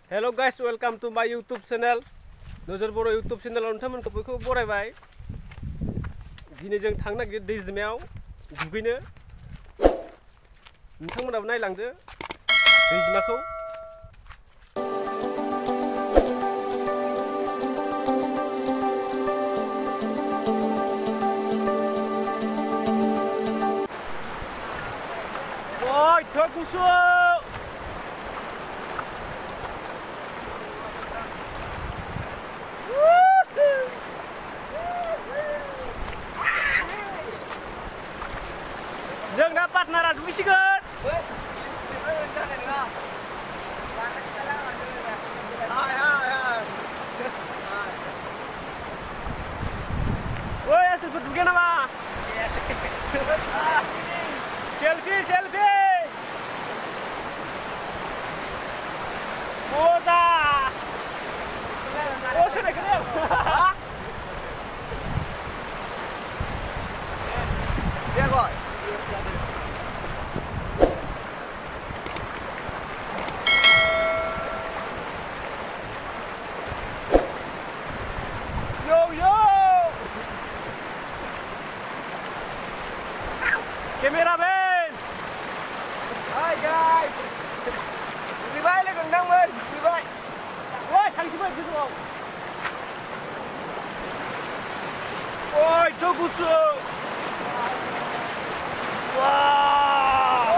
Hello guys, welcome to my YouTube channel. Nozor Boro YouTube channel नोंथांमोनखौ बयखौबो बरायबाय. दिनै जों थांनो नागिरदों दैजिमायाव दुगैनो. नोंथांमोनाबो नायलांदो दैजिमाखौ. Oi, थ' गुसु. जों दा पार्टनारा दुगैसिगोन. Oi, asal dugai nama. Selfie, selfie. Moza. Oh, sudah kena. Dia kok. Yo yo. Cameraman. Hai guys. Lebih baik lah gendang men. Lebih baik. Woi, 당신만 계속. Woi, 저 구수. Wow.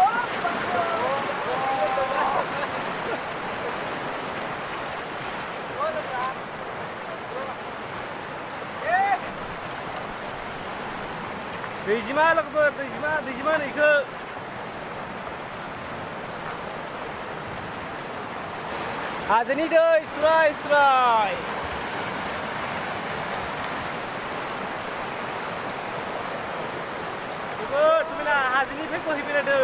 दैजिमा लोगोफोर दैजिमा नैखौ हाजोनि दै स्राय स्राय जोबोद समायना हाजोनिफ्राय बोहैबोनाय दै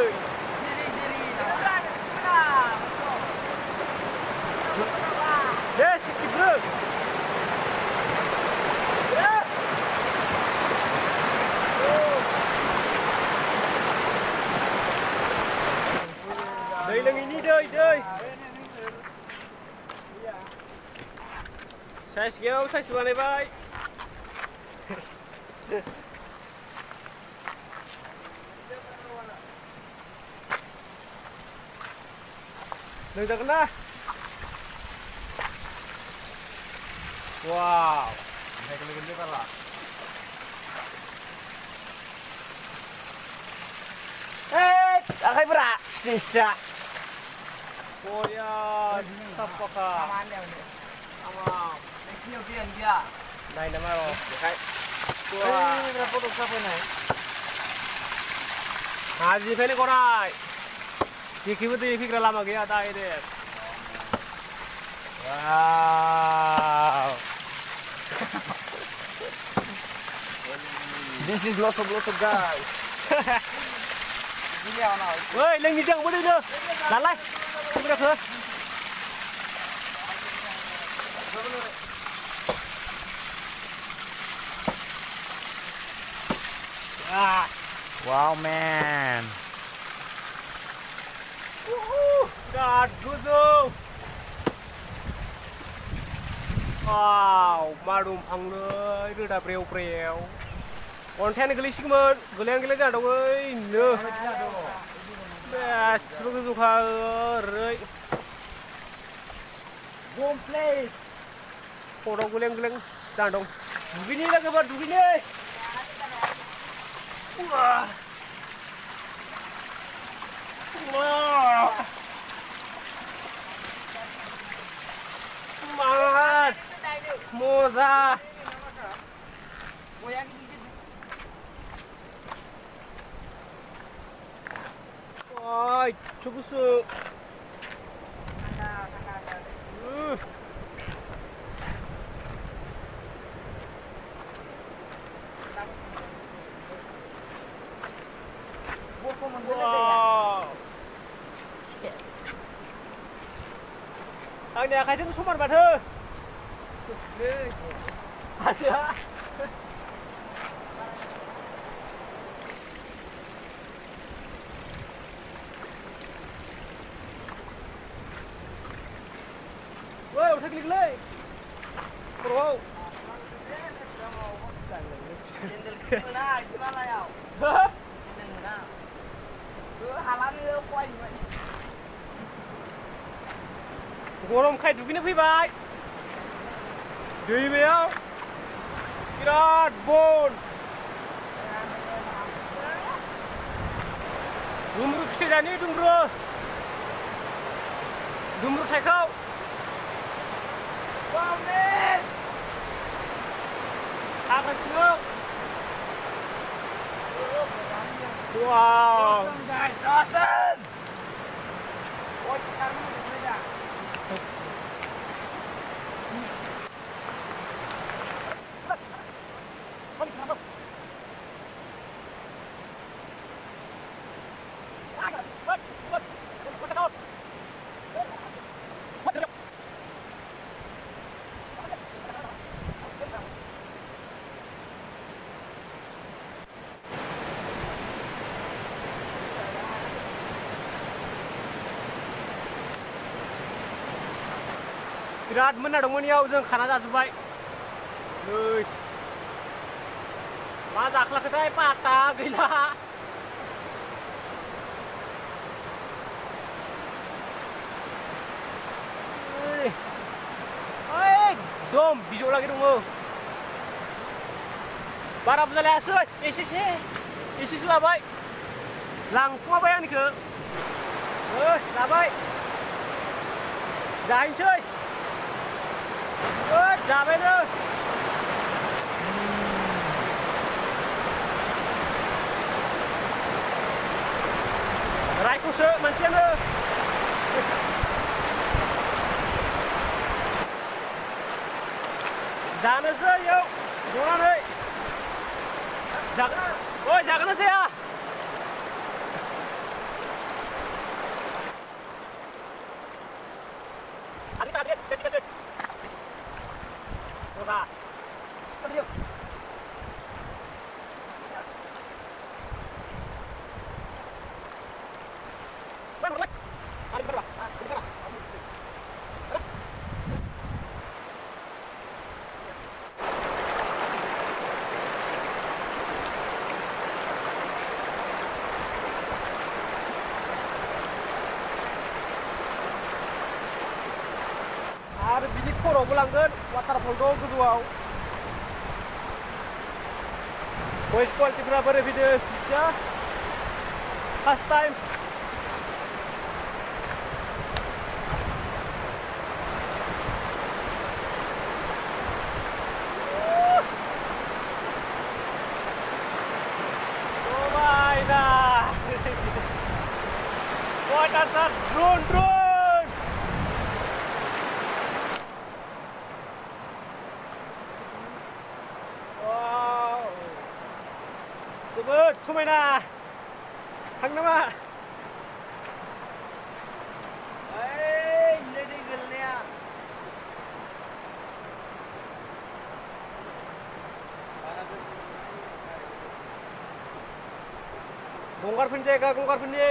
दे सिकिब्रो दै लोङैनि दै साइज गैयाबाबो साइज बानायबाय लोंजागोन ना वाव लोगो बाला आखाइफोरा सिस्रा बरिया साफाखा आमाम नाय नामा र' देखाय हाजोनिफ्रायनो गनाय जेखिबो दै फैग्रा लामा गैया direct wow This is lot of guys. Ơi, lên đi chừng bữa đi nữa. Lăn lại. Không được nữa. Ah. Wow man. God, good job. Wow, मारुम फांलै रोदा ब्रेव ब्रेव. अन्थायानो गोलैसिगौमोन गोलैहां जाना दं ओइनो गासिबो गोजौखा ओरै Home place. खर'आव गोलैहां जाना दं दुगैनि लोगोफोर दुगैनि moza Ôi, chú su. Wow. Anh nhà khai trứng số mặt bà thư. Asyik. अन्थाइ गोलैगोनलै खर'आव सेन्देल मोना हिमालयाव सेन्देल मोना हालानो खवायबाय गरमखाय दुगैनो फैबाय दैमायाव बिराद बन दुमब्रु फिथाइ जानि दुमब्रु थाइखौ हाग्रा सिङाव वाव बिराद मोना दंमोन इयाव जों खाना जाजोब्बाय नै मा जाख्लाखोथाय पाता गैला एकदम बिजौ लागि दङ बारा बुरजा लायासै एसेसो लाबाय लांखुमाबाय आंनिखौ लाबाय जाहैनोसै जाबायनो रायखौसो मानसियानो जानोसै इयाव जनानै जागोन ना जाया आरो बिनि खर'आवबो लांगोन वाटारफल दं गोजौआव भइस क्वालिटिफोरा बोरै फैदों मिथिया फार्स्ट टाइम समायना वाटार ड्रोन जोबोद समायना थां नामा दै गोलैनाया गंगारफोरनि जायगा गंगारफोरनि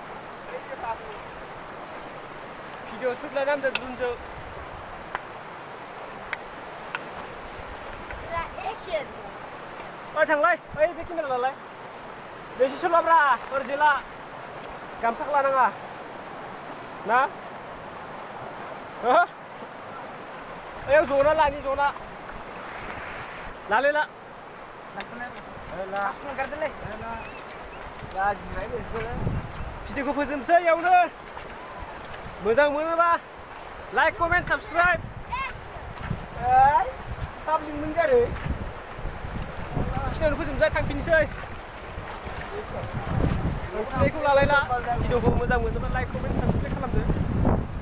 भिडिअ शुट लानानै ड्रोनजों थांलाय ओइ बे केमेरा लालाय बेसेसो लाब्रा ओरैजेला गामसाखौ लानाङा ना ओयाव जना लानि जना लालै ला भिडिअखौ फोजोबसै इयावनो मोजां मोनोबा लाइक कमेन्ट साबस्क्राइब पाब्लिक मोनगारो खिनियावनो फोजोबसै थांफिनसै थांफिननायखौ लालायला भिडिअखौ मोजां मोनोबा लाइक कमेन्ट साबस्क्राइब खालामदो